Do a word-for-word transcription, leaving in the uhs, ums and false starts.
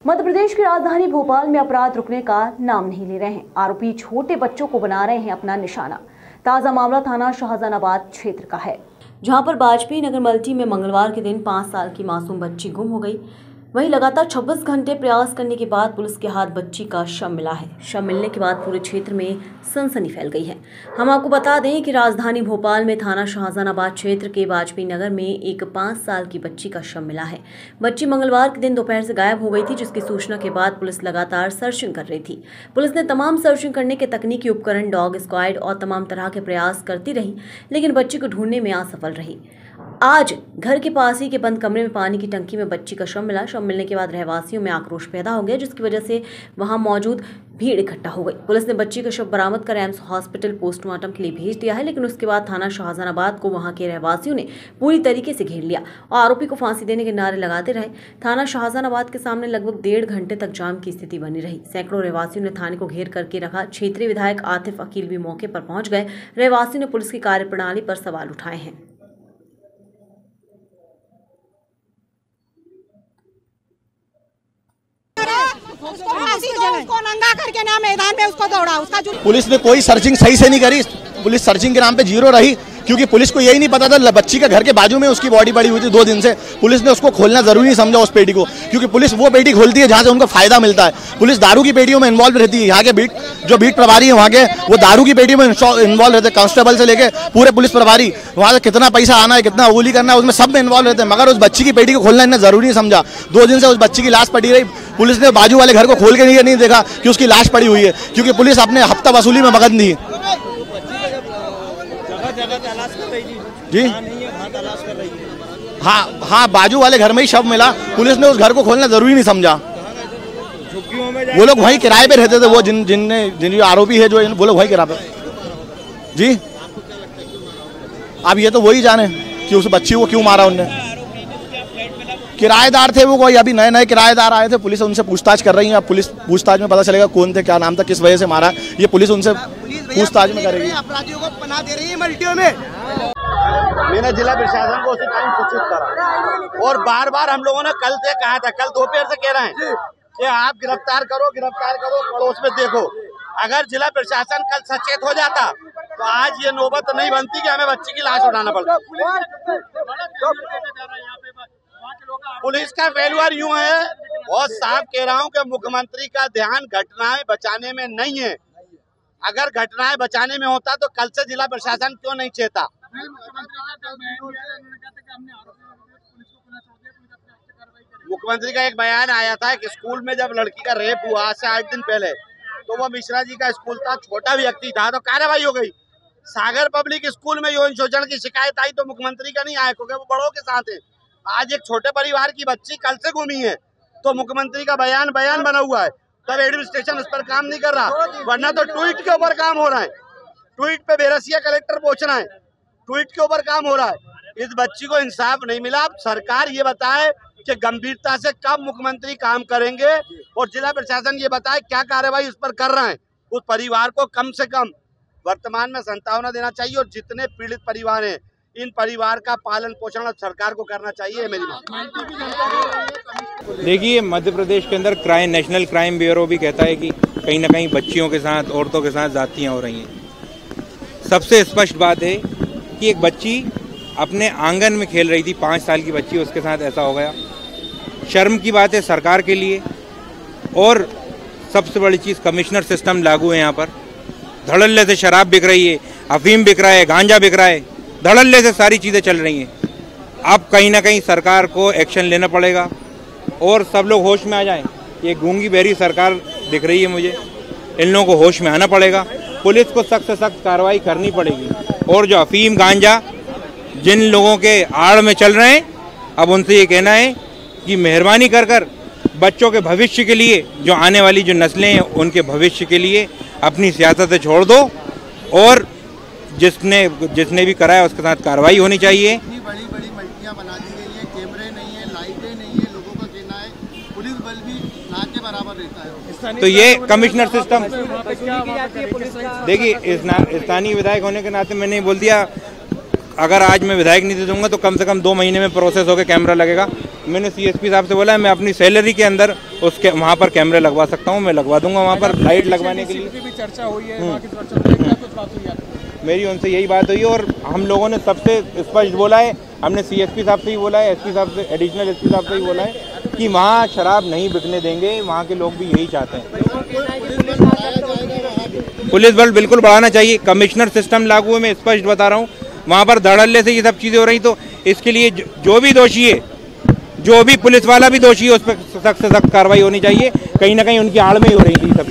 मध्य प्रदेश की राजधानी भोपाल में अपराध रुकने का नाम नहीं ले रहे हैं। आरोपी छोटे बच्चों को बना रहे हैं अपना निशाना। ताजा मामला थाना शाहजहानाबाद क्षेत्र का है, जहां पर वाजपेयी नगर मल्टी में मंगलवार के दिन पाँच साल की मासूम बच्ची गुम हो गई। वहीं लगातार छब्बीस घंटे प्रयास करने के बाद पुलिस के हाथ बच्ची का शव मिला है। शव मिलने के बाद पूरे क्षेत्र में सनसनी फैल गई है। हम आपको बता दें कि राजधानी भोपाल में थाना शाहजहानाबाद क्षेत्र के वाजपेयी नगर में एक पाँच साल की बच्ची का शव मिला है। बच्ची मंगलवार के दिन दोपहर से गायब हो गई थी, जिसकी सूचना के बाद पुलिस लगातार सर्चिंग कर रही थी। पुलिस ने तमाम सर्चिंग करने के तकनीकी उपकरण, डॉग स्क्वाड और तमाम तरह के प्रयास करती रही, लेकिन बच्ची को ढूंढने में असफल रही। आज घर के पास ही के बंद कमरे में पानी की टंकी में बच्ची का शव मिला। शव मिलने के बाद रहवासियों में आक्रोश पैदा हो गया, जिसकी वजह से वहां मौजूद भीड़ इकट्ठा हो गई। पुलिस ने बच्ची का शव बरामद कर एम्स हॉस्पिटल पोस्टमार्टम के लिए भेज दिया है, लेकिन उसके बाद थाना शाहजहानाबाद को वहां के रहवासियों ने पूरी तरीके से घेर लिया और आरोपी को फांसी देने के नारे लगाते रहे। थाना शाहजहानाबाद के सामने लगभग डेढ़ घंटे तक जाम की स्थिति बनी रही। सैकड़ों रहवासियों ने थाने को घेर करके रखा। क्षेत्रीय विधायक आतिफ अकील भी मौके पर पहुंच गए। रहवासियों ने पुलिस की कार्यप्रणाली पर सवाल उठाए हैं। उसको नंगा करके ना मैदान में उसको दौड़ा। उसका जो पुलिस ने कोई सर्चिंग सही से नहीं करी। पुलिस सर्चिंग के नाम पे जीरो रही, क्योंकि पुलिस को यही नहीं पता था बच्ची के घर के बाजू में उसकी बॉडी पड़ी हुई थी दो दिन से। पुलिस ने उसको खोलना जरूरी नहीं समझा उस पेटी को, क्योंकि पुलिस वो पेटी खोलती है जहां से उनको फायदा मिलता है। पुलिस दारू की पेटियों में इन्वॉल्व रहती है। यहाँ के बीट जो बीट प्रभारी है वहाँ के, वो दारू की पेटियों में इन्वॉल्व रहते हैं। कांस्टेबल से लेके पूरे पुलिस प्रभारी, वहाँ से कितना पैसा आना है, कितना वसूली करना है, उसमें सब में इन्वॉल्व रहते हैं। मगर उस बच्ची की पेटी को खोलना इतना जरूरी नहीं समझा। दो दिन से उस बच्ची की लाश पड़ी रही। पुलिस ने बाजू वाले घर को खोल के नहीं, नहीं देखा कि उसकी लाश पड़ी हुई है, क्योंकि पुलिस अपने हफ्ता वसूली में मगन थी। जी हाँ हाँ, बाजू वाले घर में ही शव मिला। पुलिस ने उस घर को खोलना जरूरी नहीं समझा। वो लोग वहीं किराए पे रहते थे, वो जिन जिनने जिन आरोपी है जो वो लोग वहीं किराए पे। जी अब ये तो वही जाने कि उस बच्ची को क्यों मारा उनने। किराएदार थे वो, कोई अभी नए नए किराएदार आए थे। पुलिस उनसे पूछताछ कर रही है। अब पुलिस पूछताछ में पता चलेगा कौन थे, क्या नाम था, किस वजह से मारा। ये पुलिस उनसे पूछताछ में करेगी। अपराधियों को पनाह दे रही है मल्टियों में। मैंने जिला प्रशासन को उसी टाइम सूचित करा और बार बार हम लोगों ने कल से कहा था, कल दोपहर से कह रहे हैं कि आप गिरफ्तार करो गिरफ्तार करो, पड़ोस में देखो। अगर जिला प्रशासन कल सचेत हो जाता तो आज ये नौबत नहीं बनती कि हमें बच्ची की लाश उठाना पड़ता। पुलिस का फेल्यूर यूं है, बहुत साफ कह रहा हूं कि मुख्यमंत्री का ध्यान घटनाएं बचाने में नहीं है। अगर घटनाएं बचाने में होता तो कल से जिला प्रशासन क्यों नहीं चेता। मुख्यमंत्री का एक बयान आया था कि स्कूल में जब लड़की का रेप हुआ आज से आठ दिन पहले, तो वो मिश्रा जी का स्कूल था, छोटा व्यक्ति था, तो कार्रवाई हो गई। सागर पब्लिक स्कूल में यौन शोषण की शिकायत आई तो मुख्यमंत्री का नहीं आया, क्योंकि वो बड़ों के साथ है। आज एक छोटे परिवार की बच्ची कल से गुमी है, तो मुख्यमंत्री का बयान बयान बना हुआ है, तब एडमिनिस्ट्रेशन उस पर काम नहीं कर रहा। वरना तो ट्वीट के ऊपर काम हो रहा है, ट्वीट पे बेरसिया कलेक्टर पहुंचना है, ट्वीट के ऊपर काम हो रहा है। इस बच्ची को इंसाफ नहीं मिला। सरकार ये बताए कि गंभीरता से कब मुख्यमंत्री काम करेंगे और जिला प्रशासन ये बताए क्या कार्रवाई उस पर कर रहे हैं। उस परिवार को कम से कम वर्तमान में संतावना देना चाहिए और जितने पीड़ित परिवार हैं इन परिवार का पालन पोषण सरकार को करना चाहिए। मेरी बात देखिए, मध्य प्रदेश के अंदर क्राइम नेशनल क्राइम ब्यूरो भी कहता है कि कहीं ना कहीं बच्चियों के साथ, औरतों के साथ जातियाँ हो रही हैं। सबसे स्पष्ट बात है कि एक बच्ची अपने आंगन में खेल रही थी, पाँच साल की बच्ची, उसके साथ ऐसा हो गया। शर्म की बात है सरकार के लिए। और सबसे बड़ी चीज़, कमिश्नर सिस्टम लागू है यहाँ पर। धड़ल्ले से शराब बिक रही है, अफीम बिक रहा है, गांजा बिक रहा है, धड़ल्ले से सारी चीज़ें चल रही हैं। अब कहीं ना कहीं सरकार को एक्शन लेना पड़ेगा और सब लोग होश में आ जाएं। ये गूंगी बहरी सरकार दिख रही है मुझे, इन लोगों को होश में आना पड़ेगा। पुलिस को सख्त से सख्त कार्रवाई करनी पड़ेगी। और जो अफीम गांजा जिन लोगों के आड़ में चल रहे हैं, अब उनसे ये कहना है कि मेहरबानी कर कर बच्चों के भविष्य के लिए, जो आने वाली जो नस्लें हैं उनके भविष्य के लिए अपनी सियासतें छोड़ दो और जिसने जिसने भी कराया उसके साथ कार्रवाई होनी चाहिए। बड़ी बड़ी मल्टियां बना दी गई हैं, कैमरे नहीं है, लाइटें नहीं है, लोगों का कहना है पुलिस बल भी ना के बराबर रहता है। तो ये कमिश्नर सिस्टम, देखिए स्थानीय विधायक होने के नाते मैंने बोल दिया अगर आज मैं विधायक निधि दूंगा तो कम से कम दो महीने में प्रोसेस होकर कैमरा लगेगा। मैंने सीएसपी साहब से बोला है मैं अपनी सैलरी के अंदर उसके वहाँ पर कैमरे लगवा सकता हूँ, मैं लगवा दूंगा वहाँ पर लाइट लगवाने के लिए भी चर्चा हुई है। वहाँ की सुरक्षा को लेकर कुछ बात हुई है? मेरी उनसे यही बात हुई है और हम लोगों ने सबसे स्पष्ट बोला है, हमने सीएसपी साहब से ही बोला है, एसपी साहब से, एडिशनल एसपी साहब से ही बोला है कि वहाँ शराब नहीं बिकने देंगे। वहाँ के लोग भी यही चाहते हैं। पुलिस बल बिल्कुल बढ़ाना चाहिए। कमिश्नर सिस्टम लागू है, मैं स्पष्ट बता रहा हूँ। वहाँ पर धड़ल्ले से ये सब चीज़ें हो रही, तो इसके लिए जो भी दोषी है, जो भी पुलिस वाला भी दोषी है, उस पर सख्त से सख्त कार्रवाई होनी चाहिए। कहीं ना कहीं उनकी आड़ में ही हो रही थी सब।